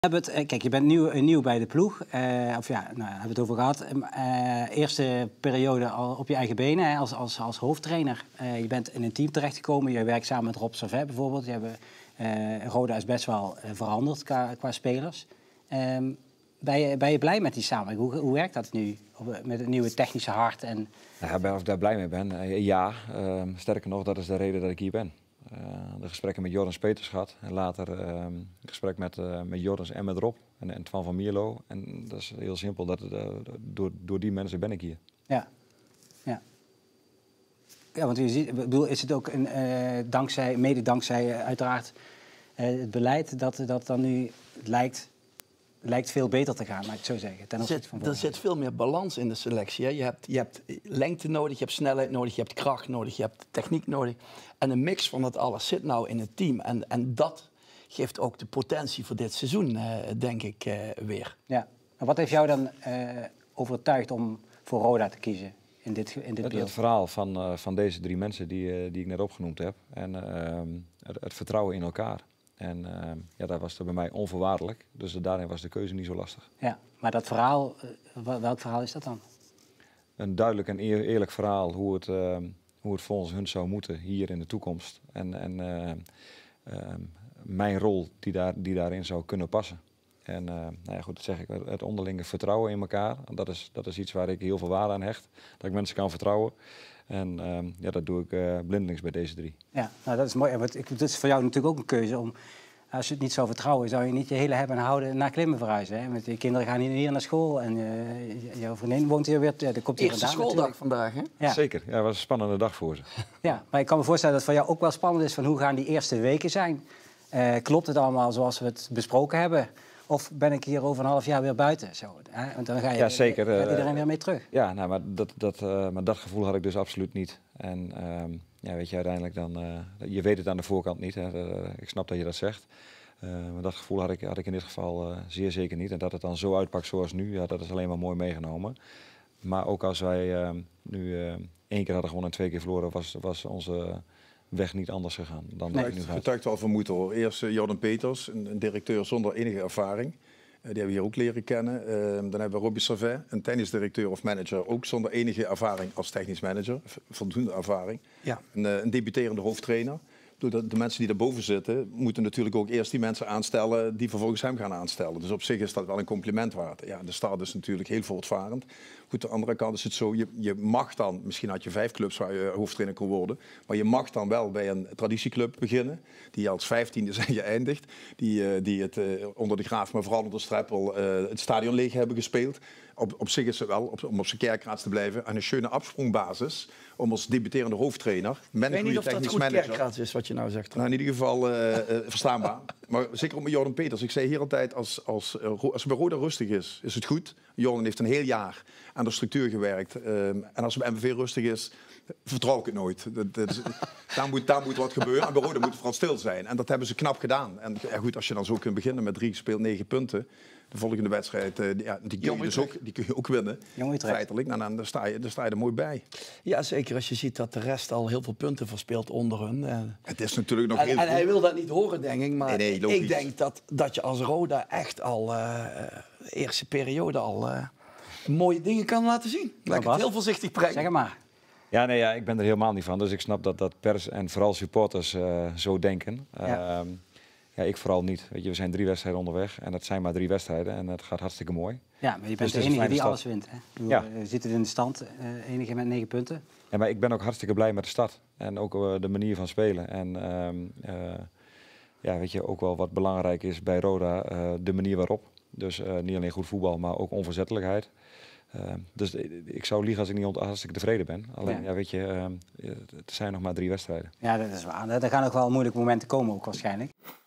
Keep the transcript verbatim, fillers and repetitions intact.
Het, kijk, je bent nieuw, nieuw bij de ploeg. Uh, of ja, nou, daar hebben we het over gehad. Uh, eerste periode al op je eigen benen hè, als, als, als hoofdtrainer. Uh, je bent in een team terechtgekomen. Je werkt samen met Rob Servet bijvoorbeeld. Je hebt, uh, Roda is best wel uh, veranderd qua, qua spelers. Um, ben, je, ben je blij met die samenwerking? Hoe, hoe werkt dat nu met het nieuwe technische hart? En... Ja, of ik daar blij mee ben? Uh, ja, uh, sterker nog, dat is de reden dat ik hier ben. Uh, de gesprekken met Jordans Peters gehad en later uh, het gesprek met, uh, met Jordans en met Rob en, en Twan van Mierlo. En dat is heel simpel, dat, uh, door, door die mensen ben ik hier. Ja, ja. Ja, want je ziet, ik bedoel, is het ook een, uh, dankzij, mede dankzij uh, uiteraard uh, het beleid dat, dat dan nu lijkt, lijkt veel beter te gaan, laat ik het zo zeggen. Ten opzichte van er zit veel meer balans in de selectie. Hè? Je, hebt, je hebt lengte nodig, je hebt snelheid nodig, je hebt kracht nodig, je hebt techniek nodig. En een mix van dat alles zit nou in het team. En, en dat geeft ook de potentie voor dit seizoen, uh, denk ik, uh, weer. Ja. En wat heeft jou dan uh, overtuigd om voor Roda te kiezen in dit, in dit het, beeld? Het verhaal van, uh, van deze drie mensen die, uh, die ik net opgenoemd heb. En uh, het, het vertrouwen in elkaar. En uh, ja, dat was er bij mij onvoorwaardelijk. Dus daarin was de keuze niet zo lastig. Ja, maar dat verhaal, uh, welk verhaal is dat dan? Een duidelijk en eer, eerlijk verhaal hoe het... Uh, hoe het volgens hun zou moeten hier in de toekomst. En, en uh, uh, mijn rol die, daar, die daarin zou kunnen passen. En uh, nou ja, goed, dat zeg ik, het onderlinge vertrouwen in elkaar. Dat is, dat is iets waar ik heel veel waarde aan hecht. Dat ik mensen kan vertrouwen. En uh, ja, dat doe ik uh, blindelings bij deze drie. Ja, nou, dat is mooi. Want ik, dat is voor jou natuurlijk ook een keuze om... Als je het niet zou vertrouwen, zou je niet je hele hebben en houden naar Klimmen verhuizen. Hè? Want je kinderen gaan hier naar school en uh, jouw vriendin woont hier weer. Ja, komt hier Eerste vandaan, schooldag natuurlijk. vandaag, hè? Ja. Zeker, ja, het was een spannende dag voor ze. Ja, maar ik kan me voorstellen dat het voor jou ook wel spannend is van hoe gaan die eerste weken zijn. Uh, klopt het allemaal zoals we het besproken hebben? Of ben ik hier over een half jaar weer buiten? Zo, hè? Want dan ga je, ja, zeker, gaat iedereen weer mee terug. Ja, nou, maar, dat, dat, uh, maar dat gevoel had ik dus absoluut niet. En uh, ja, weet je, uiteindelijk dan... Uh, je weet het aan de voorkant niet, hè? Uh, ik snap dat je dat zegt. Uh, maar dat gevoel had ik, had ik in dit geval uh, zeer zeker niet. En dat het dan zo uitpakt zoals nu, ja, dat is alleen maar mooi meegenomen. Maar ook als wij uh, nu uh, één keer hadden gewonnen en twee keer verloren, was, was onze weg niet anders gegaan dan Nee, dat het nu gaat. Het getuigt wel van moed hoor. Eerst uh, Jordan Peters, een, een directeur zonder enige ervaring. Uh, die hebben we hier ook leren kennen. Uh, dan hebben we Robbie Servet, een tennisdirecteur of manager, ook zonder enige ervaring als technisch manager. Voldoende ervaring. Ja. Een, uh, een debuterende hoofdtrainer. De, de mensen die daarboven zitten, moeten natuurlijk ook eerst die mensen aanstellen die vervolgens hem gaan aanstellen. Dus op zich is dat wel een compliment waard. Ja, de stad is natuurlijk heel voortvarend. Goed, aan de andere kant is het zo, je, je mag dan, misschien had je vijf clubs waar je hoofdtrainer kon worden, maar je mag dan wel bij een traditieclub beginnen, die als vijftiende zijn geëindigd, die, uh, die het uh, onder de Graaf, maar vooral onder Streppel, uh, het stadion leeg hebben gespeeld. Op, op zich is het wel, op, om op zijn kerkraad te blijven, aan een schöne afsprongbasis om als debuterende hoofdtrainer met een goede technisch manager. Ik weet niet of dat goed kerkraad is wat je nou zegt. Nou, in ieder geval uh, uh, verstaanbaar. Maar zeker ook met Jordan Peters. Ik zei hier altijd, als, als, uh, als het bij Roda rustig is, is het goed. Jordan heeft een heel jaar aan de structuur gewerkt. Uh, en als het bij M V V rustig is, vertrouw ik het nooit. Dat, dat is, daar, moet, daar moet wat gebeuren. En bij Roda moet het vooral stil zijn. En dat hebben ze knap gedaan. En ja, goed, als je dan zo kunt beginnen met drie gespeeld, negen punten. De volgende wedstrijd, uh, ja, die, kun je dus ook, die kun je ook winnen. Feitelijk, nou, dan, dan, sta je, dan sta je er mooi bij. Ja, zeker als je ziet dat de rest al heel veel punten verspeelt onder hun. Uh, het is natuurlijk nog en, heel En goed. hij wil dat niet horen, denk ik. Maar nee, nee, ik denk dat, dat je als Roda echt al uh, de eerste periode al uh, mooie dingen kan laten zien. Laat ik het heel voorzichtig brengen. Zeg maar. Ja, nee, ja, ik ben er helemaal niet van. Dus ik snap dat, dat pers en vooral supporters uh, zo denken. Ja. Uh, Ja, ik vooral niet. Weet je, we zijn drie wedstrijden onderweg en dat zijn maar drie wedstrijden en het gaat hartstikke mooi. Ja, maar je bent dus de enige die stad. alles wint. Hè? Bedoel, Ja. Je zit in de stand, uh, enige met negen punten. Ja, maar ik ben ook hartstikke blij met de stad en ook uh, de manier van spelen. En uh, uh, ja, weet je, ook wel wat belangrijk is bij Roda, uh, de manier waarop. Dus uh, niet alleen goed voetbal, maar ook onverzettelijkheid. Uh, dus ik zou liegen als ik niet hartstikke tevreden ben. Alleen, ja. Ja, weet je, uh, het zijn nog maar drie wedstrijden. Ja, dat is waar. Er gaan nog wel moeilijke momenten komen ook waarschijnlijk.